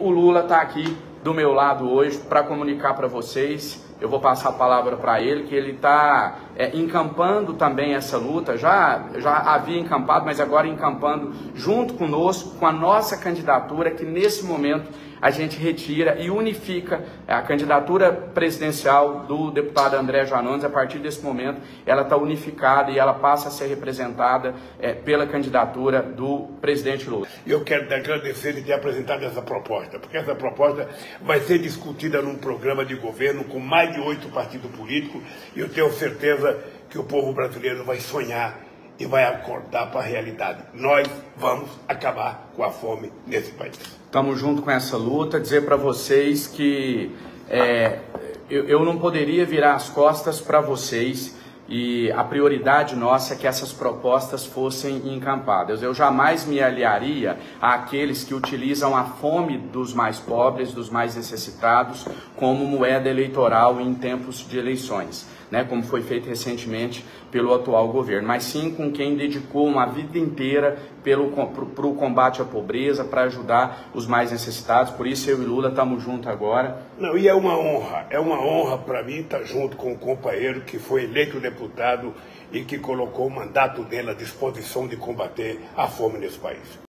o Lula está aqui do meu lado hoje para comunicar para vocês. Eu vou passar a palavra para ele, que ele está encampando também essa luta, já havia encampado, mas agora encampando junto conosco, com a nossa candidatura, que nesse momento a gente retira e unifica a candidatura presidencial do deputado André Janones. A partir desse momento, ela está unificada e ela passa a ser representada pela candidatura do presidente Lula. Eu quero te agradecer de ter apresentado essa proposta, porque essa proposta vai ser discutida num programa de governo com mais de 8 partidos políticos, e eu tenho certeza que o povo brasileiro vai sonhar e vai acordar para a realidade. Nós vamos acabar com a fome nesse país. Estamos junto com essa luta. Dizer para vocês que eu não poderia virar as costas para vocês, e a prioridade nossa é que essas propostas fossem encampadas. Eu jamais me aliaria àqueles que utilizam a fome dos mais pobres, dos mais necessitados, como moeda eleitoral em tempos de eleições, né, como foi feito recentemente pelo atual governo, mas sim com quem dedicou uma vida inteira para o combate à pobreza, para ajudar os mais necessitados. Por isso eu e Lula estamos juntos agora. Não, e é uma honra para mim estar junto com um companheiro que foi eleito deputado e que colocou o mandato dele à disposição de combater a fome nesse país.